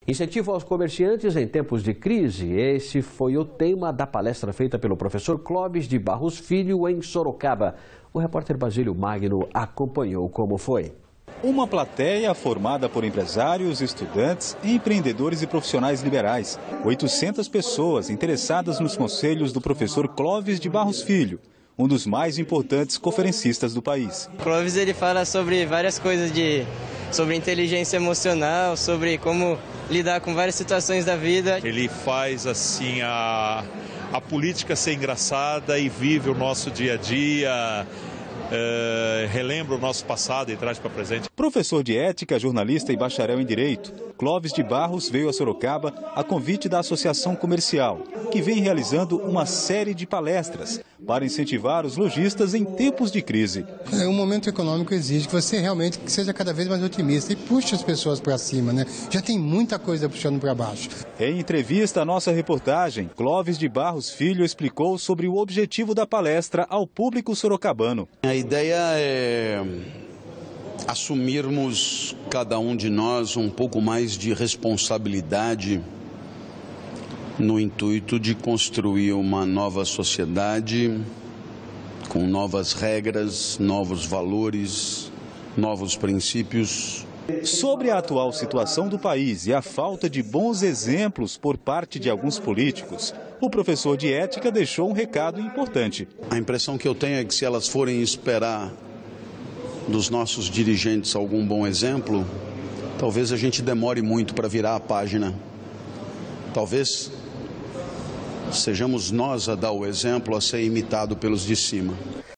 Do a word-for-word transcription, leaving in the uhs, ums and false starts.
Incentivo aos comerciantes em tempos de crise. Esse foi o tema da palestra feita pelo professor Clóvis de Barros Filho em Sorocaba. O repórter Basílio Magno acompanhou como foi. Uma plateia formada por empresários, estudantes, empreendedores e profissionais liberais. oitocentas pessoas interessadas nos conselhos do professor Clóvis de Barros Filho, um dos mais importantes conferencistas do país. O Clóvis ele fala sobre várias coisas, de, sobre inteligência emocional, sobre como lidar com várias situações da vida. Ele faz assim a, a política ser engraçada e vive o nosso dia a dia. Uh, relembra o nosso passado e traz para o presente. Professor de ética, jornalista e bacharel em direito, Clóvis de Barros veio a Sorocaba a convite da Associação Comercial, que vem realizando uma série de palestras para incentivar os lojistas em tempos de crise. É, o momento econômico exige que você realmente seja cada vez mais otimista e puxe as pessoas para cima, né? Já tem muita coisa puxando para baixo. Em entrevista à nossa reportagem, Clóvis de Barros Filho explicou sobre o objetivo da palestra ao público sorocabano. A ideia é assumirmos, cada um de nós, um pouco mais de responsabilidade no intuito de construir uma nova sociedade com novas regras, novos valores, novos princípios. Sobre a atual situação do país e a falta de bons exemplos por parte de alguns políticos, o professor de ética deixou um recado importante. A impressão que eu tenho é que se elas forem esperar dos nossos dirigentes algum bom exemplo, talvez a gente demore muito para virar a página. Talvez sejamos nós a dar o exemplo a ser imitado pelos de cima.